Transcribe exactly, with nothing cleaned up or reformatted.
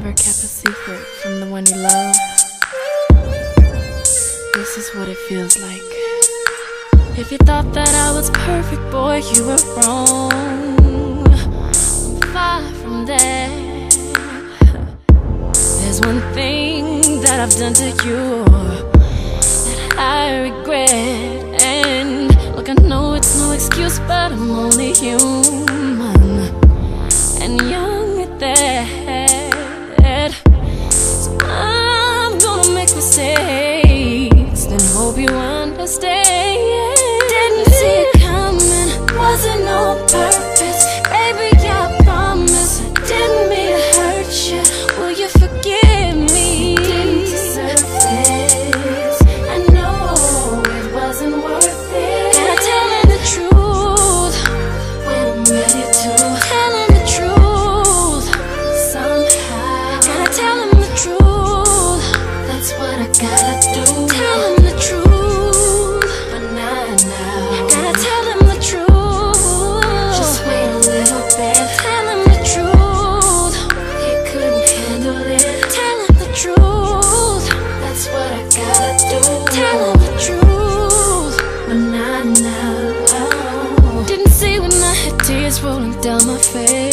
ever kept a secret from the one you love? This is what it feels like. If you thought that I was perfect, boy, you were wrong. I'm far from that. There's one thing that I've done to you that I regret. And look, I know it's no excuse, but I'm only human and young at that. So I'm gonna make mistakes, then hope you understand. Didn't see it coming, wasn't on purpose. Baby, I promise I didn't mean to hurt you. Will you forgive me? Didn't deserve this. I know it wasn't worth it. Gotta tell him the truth when I'm ready to. Tell him the truth somehow. Gotta tell him the truth. That's what I gotta do. Tell him the truth, but not now. Gotta tell him the truth. Just wait a little bit. Tell him the truth. He couldn't handle it. Tell him the truth. That's what I gotta do. Tell him the truth, but not now. Didn't see when I had tears rolling down my face.